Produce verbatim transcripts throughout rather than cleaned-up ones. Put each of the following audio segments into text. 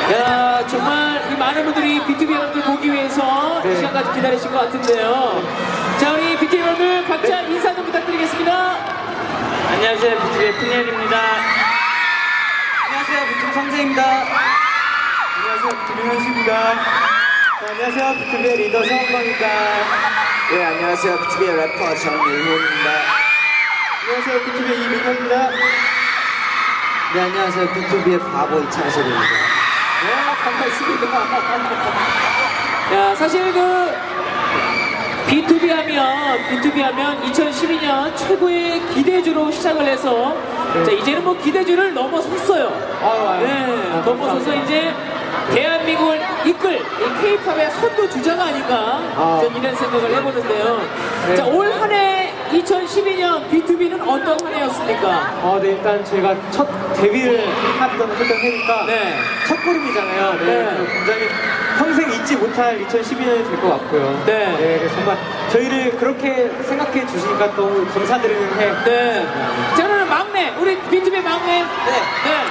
야, 정말 이 많은 분들이 비투비 여러분들 보기 위해서 네. 이 시간까지 기다리신 것 같은데요. 자, 우리 비투비 여러분들 각자 네. 인사 좀 부탁드리겠습니다. 안녕하세요, 비투비의 푸니엘입니다. 안녕하세요, 비투비 성재입니다. 안녕하세요, 비투비 현수입니다. 네, 안녕하세요, 비투비의 리더 서은광입니다. 네, 안녕하세요, 비투비의 래퍼 정일훈입니다. 안녕하세요, 비투비의 이민호입니다. 네, 안녕하세요, 비투비의 바보 이창섭입니다. 네, 반갑습니다. 야, 사실 그 비투비 하면 비투비 하면 이천십이 년 최고의 기대주로 시작을 해서 네. 자, 이제는 뭐 기대주를 넘어섰어요. 아, 네, 아, 넘어서서 이제 대한민국을 이끌 이 K-팝의 선두 주자가 아닌가 아. 전 이런 생각을 해보는데요. 네. 자, 올 한 해 이천십이 년 비투비는 어떤 한 해였습니까? 어, 네, 일단 저희가 첫 데뷔를 했던, 했던 해니까 네. 첫 걸음이잖아요. 네, 네. 굉장히 평생 잊지 못할 이천십이 년이 될 것 같고요. 네. 네, 정말 저희를 그렇게 생각해 주시니까 너무 감사드리는 해. 네. 자, 그러면 막내, 우리 비투비 막내. 네. 네.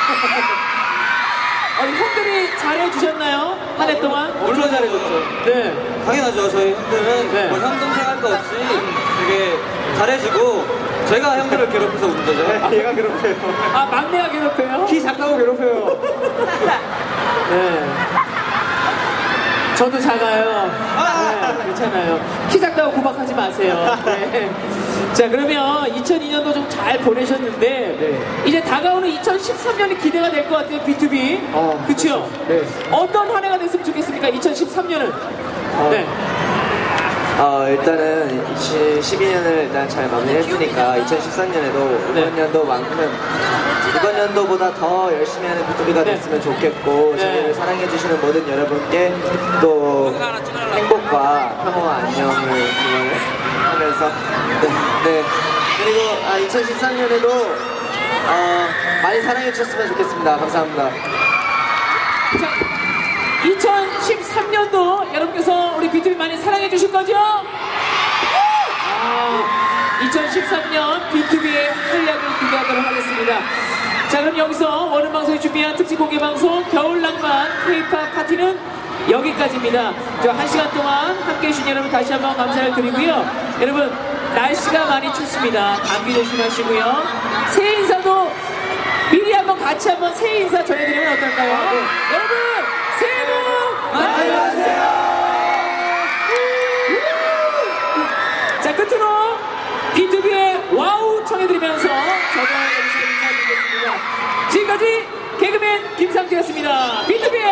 어, 형들이 잘해주셨나요? 한 해 동안? 물론 잘해줬죠. 네. 당연하죠. 저희 형들은 네. 뭐 형 동생 할 거 없이 되게 잘해주고 제가 형들을 괴롭혀서 운 거죠. 네, 얘가 괴롭혀요. 아, 막내가 괴롭혀요? 키 작다고 괴롭혀요. 네. 저도 작아요. 네, 괜찮아요. 키 작다고 구박하지 마세요. 네. 자, 그러면 이천이 년도 좀 잘 보내셨는데 네. 이제 다가오는 이천십삼 년이 기대가 될 것 같아요, 비투비. 어, 그쵸? 네. 어떤 한 해가 됐으면 좋겠습니까, 이천십삼 년은? 어. 네. 어, 일단은 이천십이 년을 일단 잘 마무리했으니까 이천십삼 년에도 네. 이번 연도만큼 이번 연도보다 더 열심히 하는 비투비가 네. 됐으면 좋겠고 네. 저희를 사랑해주시는 모든 여러분께 또 행복과 평화와 안녕을 기원하면서 네, 네. 그리고 아, 이천십삼 년에도 어, 많이 사랑해주셨으면 좋겠습니다. 감사합니다. 자, 이천십삼 년도 여러분께서 우리 비투비 많이 사랑해 주실 거죠? 아, 이천십삼 년 비투비의 활약을 기대하도록 하겠습니다. 자, 그럼 여기서 원음방송이 준비한 특집 공개방송 겨울낭만 K-팝 파티는 여기까지입니다. 저 한 시간 동안 함께해 주신 여러분 다시 한번 감사를 드리고요. 여러분, 날씨가 많이 춥습니다. 감기 조심하시고요. 새해 인사도 미리 한번 같이 한번 새해 인사 전해드리면 어떨까요? 네. 여러분, 새해 복 많이 받으세요. 자, 끝으로 비투비의 와우 청해드리면서 저도 여기서 인사드리겠습니다. 지금까지 개그맨 김상태였습니다. 비투비의